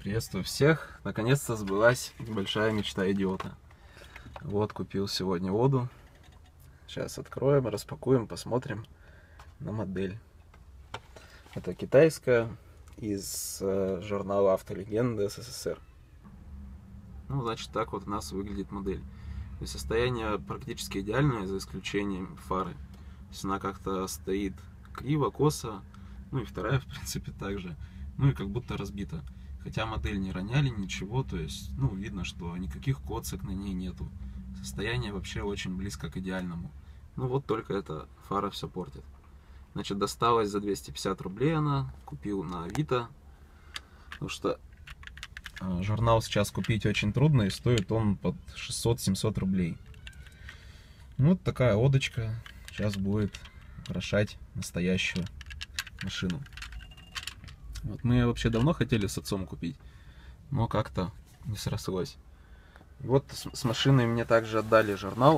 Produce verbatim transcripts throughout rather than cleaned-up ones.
Приветствую всех! Наконец-то сбылась большая мечта идиота. Вот, купил сегодня воду. Сейчас откроем, распакуем, посмотрим на модель. Это китайская из э, журнала «Автолегенда» СССР. Ну, значит, так вот у нас выглядит модель. То есть состояние практически идеальное, за исключением фары. То есть она как-то стоит криво, косо. Ну и вторая, в принципе, также. Ну и как будто разбита. Хотя модель не роняли, ничего. То есть, ну, видно, что никаких коцок на ней нету. Состояние вообще очень близко к идеальному. Ну вот только эта фара все портит. Значит, досталась за двести пятьдесят рублей она. Купил на Авито. Потому что журнал сейчас купить очень трудно, и стоит он под шестьсот-семьсот рублей. Вот такая лодочка сейчас будет украшать настоящую машину. Вот мы ее вообще давно хотели с отцом купить, но как-то не срослось. Вот с, с машиной мне также отдали журнал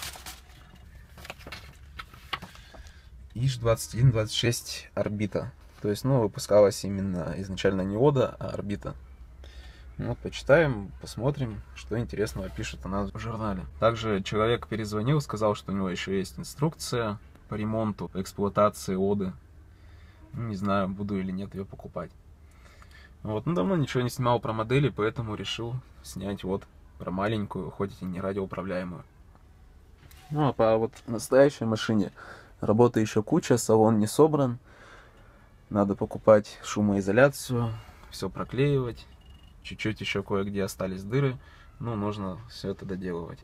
ИЖ двадцать один двадцать шесть Орбита. То есть, ну, выпускалась именно изначально не Ода, а Орбита. Вот, почитаем, посмотрим, что интересного пишут о нас в журнале. Также человек перезвонил, сказал, что у него еще есть инструкция по ремонту, по эксплуатации Оды. Не знаю, буду или нет ее покупать. Вот, ну, давно ничего не снимал про модели, поэтому решил снять вот про маленькую, хоть и не радиоуправляемую. Ну, а по вот настоящей машине работы еще куча, салон не собран. Надо покупать шумоизоляцию, все проклеивать. Чуть-чуть еще кое-где остались дыры, но нужно все это доделывать.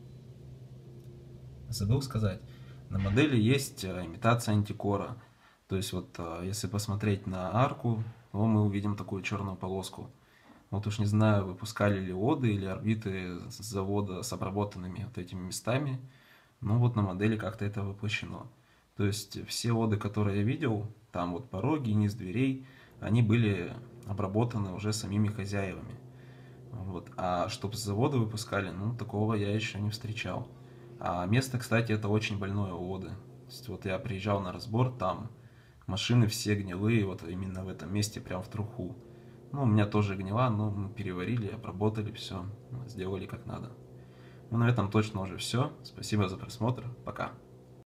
Забыл сказать, на модели есть имитация антикора. То есть вот если посмотреть на арку, то мы увидим такую черную полоску. Вот уж не знаю, выпускали ли Оды или Орбиты с завода с обработанными вот этими местами. Но вот на модели как-то это воплощено. То есть все Оды, которые я видел, там вот пороги, низ дверей, они были обработаны уже самими хозяевами. Вот. А чтобы с завода выпускали, ну, такого я еще не встречал. А место, кстати, это очень больное у Оды. То есть, вот я приезжал на разбор, там машины все гнилые, вот именно в этом месте, прям в труху. Ну, у меня тоже гнила, но мы переварили, обработали все, сделали как надо. Ну, на этом точно уже все. Спасибо за просмотр. Пока.